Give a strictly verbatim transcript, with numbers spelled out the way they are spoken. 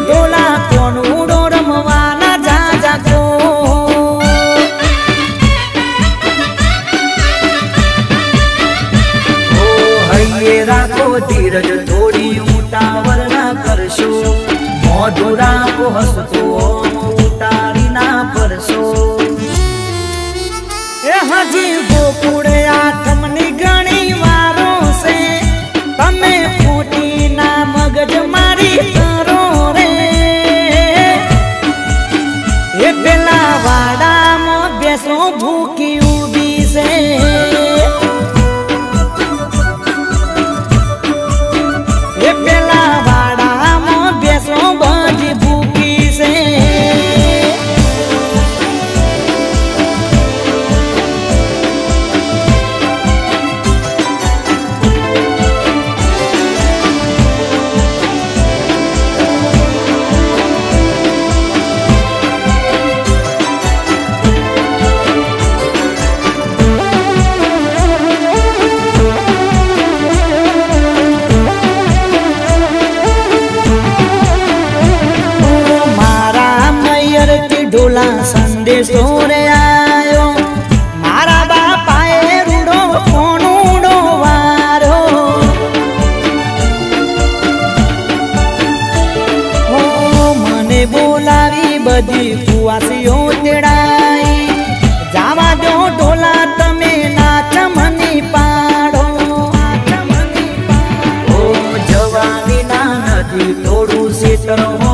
ढोला कोणूडो रमवाना जा जाको हइये राखो धीरज थोड़ी उतावल ना करशो मोढुरा को हसतो उतारी ना परशो ए हजी गोकुड़े आठमनी घणी वारो से तमे फूटी ना मगज मारी करो रे ए पेला वाड़ा मो बेसो भूखी उबी से ढोला संदेशो रे आयो मारा बापाए रूडो कोणूडो वारो हो मने बोलावी बधी कुवासीओ तेड़ाई जावा दो ढोला तमे नाच मनी पाड़ो ओ जवानी ना नदी थोड़ू सेतरो